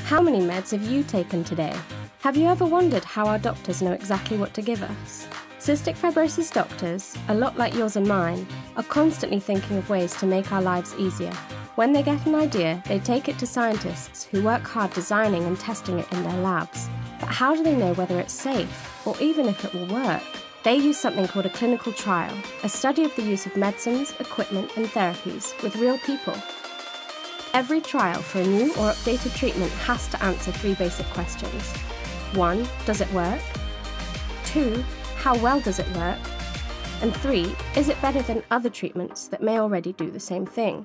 How many meds have you taken today? Have you ever wondered how our doctors know exactly what to give us? Cystic fibrosis doctors, a lot like yours and mine, are constantly thinking of ways to make our lives easier. When they get an idea, they take it to scientists who work hard designing and testing it in their labs. But how do they know whether it's safe, or even if it will work? They use something called a clinical trial, a study of the use of medicines, equipment and therapies with real people. Every trial for a new or updated treatment has to answer 3 basic questions. 1. Does it work? 2. How well does it work? And 3. Is it better than other treatments that may already do the same thing?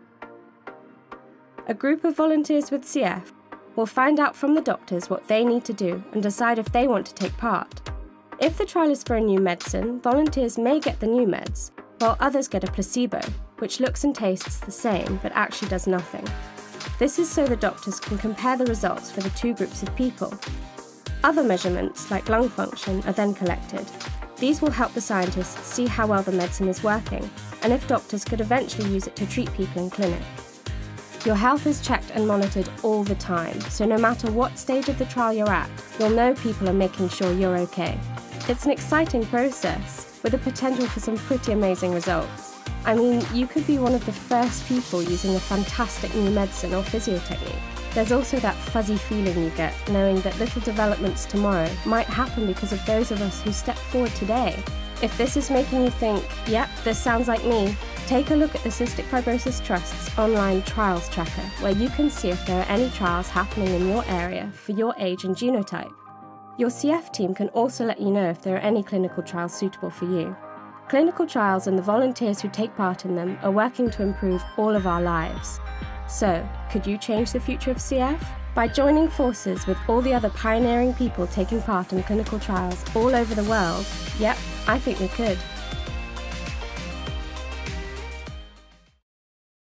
A group of volunteers with CF will find out from the doctors what they need to do and decide if they want to take part. If the trial is for a new medicine, volunteers may get the new meds, while others get a placebo, which looks and tastes the same but actually does nothing. This is so the doctors can compare the results for the 2 groups of people. Other measurements, like lung function, are then collected. These will help the scientists see how well the medicine is working, and if doctors could eventually use it to treat people in clinic. Your health is checked and monitored all the time, so no matter what stage of the trial you're at, you'll know people are making sure you're okay. It's an exciting process, with the potential for some pretty amazing results. I mean, you could be one of the first people using a fantastic new medicine or physio technique. There's also that fuzzy feeling you get, knowing that little developments tomorrow might happen because of those of us who step forward today. If this is making you think, yep, this sounds like me, take a look at the Cystic Fibrosis Trust's online trials tracker, where you can see if there are any trials happening in your area for your age and genotype. Your CF team can also let you know if there are any clinical trials suitable for you. Clinical trials and the volunteers who take part in them are working to improve all of our lives. So, could you change the future of CF? By joining forces with all the other pioneering people taking part in clinical trials all over the world, yep, I think we could.